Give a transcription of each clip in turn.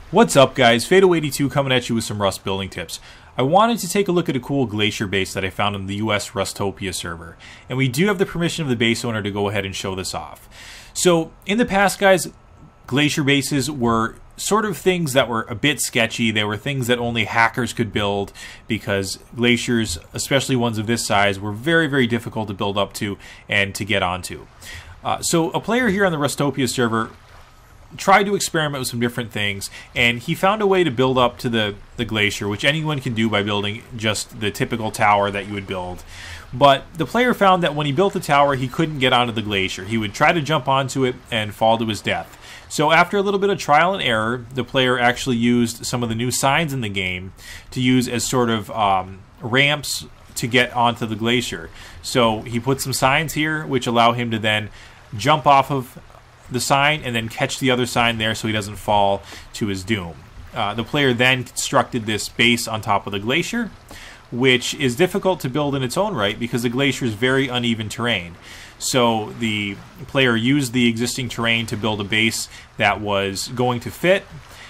What's up, guys? Fado82 coming at you with some Rust building tips. I wanted to take a look at a cool glacier base that I found on the US Rustopia server, and we do have the permission of the base owner to go ahead and show this off. So in the past, guys, glacier bases were sort of things that were a bit sketchy. They were things that only hackers could build because glaciers, especially ones of this size, were very, very difficult to build up to and to get onto. So a player here on the Rustopia server tried to experiment with some different things, and he found a way to build up to the glacier, which anyone can do by building just the typical tower that you would build. But the player found that when he built the tower, he couldn't get onto the glacier. He would try to jump onto it and fall to his death. So after a little bit of trial and error, the player actually used some of the new signs in the game to use as sort of ramps to get onto the glacier. So he put some signs here which allow him to then jump off of the sign and then catch the other sign there so he doesn't fall to his doom. The player then constructed this base on top of the glacier, which is difficult to build in its own right because the glacier is very uneven terrain. So the player used the existing terrain to build a base that was going to fit,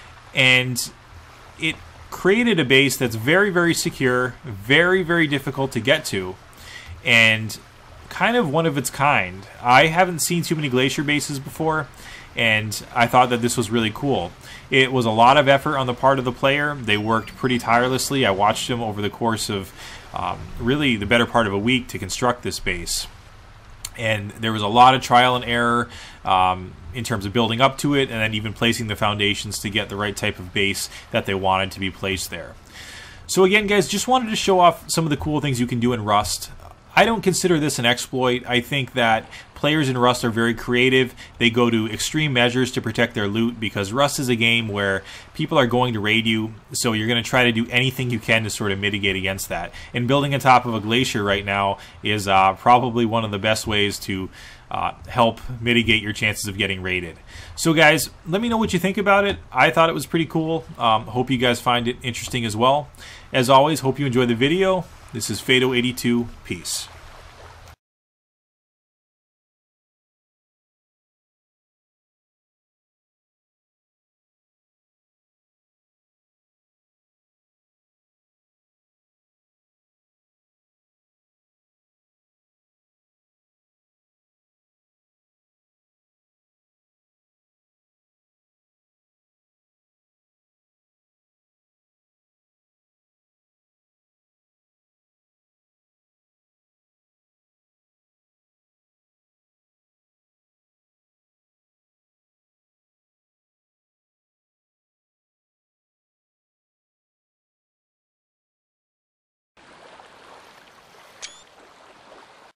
and it created a base that's very, very secure, very, very difficult to get to, and kind of one of its kind. I haven't seen too many glacier bases before, and I thought that this was really cool. It was a lot of effort on the part of the player. They worked pretty tirelessly. I watched them over the course of really the better part of a week to construct this base. And there was a lot of trial and error in terms of building up to it and then even placing the foundations to get the right type of base that they wanted to be placed there. So again, guys, just wanted to show off some of the cool things you can do in Rust. I don't consider this an exploit. I think that players in Rust are very creative. They go to extreme measures to protect their loot because Rust is a game where people are going to raid you, so you're going to try to do anything you can to sort of mitigate against that. And building on top of a glacier right now is probably one of the best ways to help mitigate your chances of getting raided. So guys, let me know what you think about it. I thought it was pretty cool. Hope you guys find it interesting as well. As always, hope you enjoyed the video. This is Fado82. Peace.